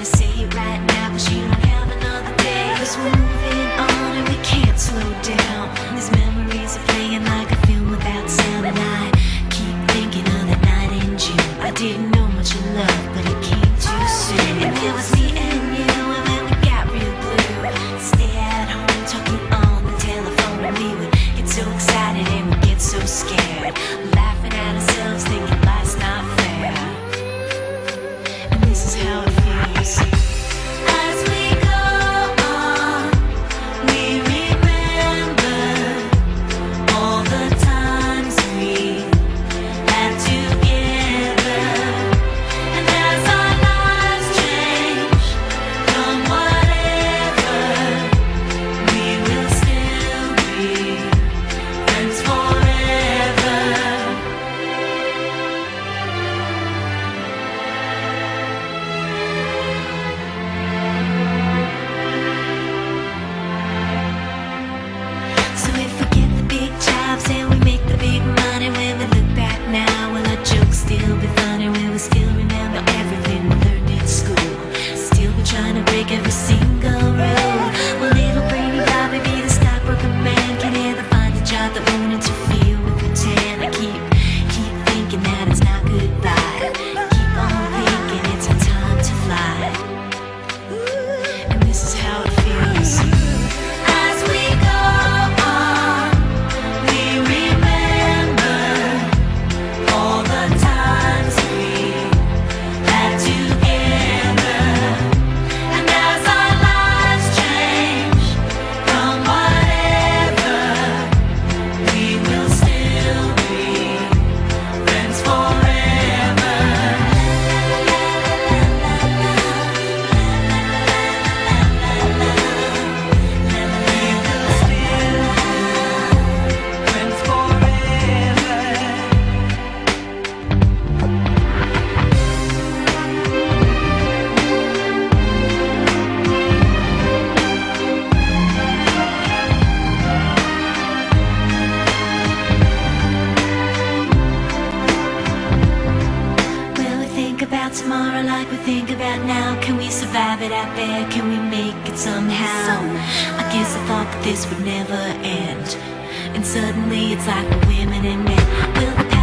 say it right now, but you don't have another day. 'Cause we're moving on and we can't slow down. These memories are playing like a film without sound. And I keep thinking of the night in June. I didn't know much of love, but it came too soon. And it was me and you, and when we got real blue, stay at home talking on the telephone. And we would get so excited and we'd get so scared, laughing at ourselves, thinking life's not fair. And this is how it feels. As we go on, we remember all the times we had together. And as our lives change from whatever, we will still be friends forever. So if we get the big jobs and we make the big money, when we look back now, will our jokes still be funny? Will we still remember everything we learned in school? Still be trying to break every single rule? Will little brainy Bobby be the stockbroker man? Can he ever find a job that won't interfere with the tan? I keep thinking that it's not goodbye. Keep on thinking it's our time to fly. And this is how it feels. As we go on, we remember all the times we had together. And as our lives change from whatever, we will still be friends forever. Friends forever. Will we think about tomorrow like we think about now? Can we survive it out there? Can we make it somehow? I guess I thought that this would never end, and suddenly it's like we're women and men. Will the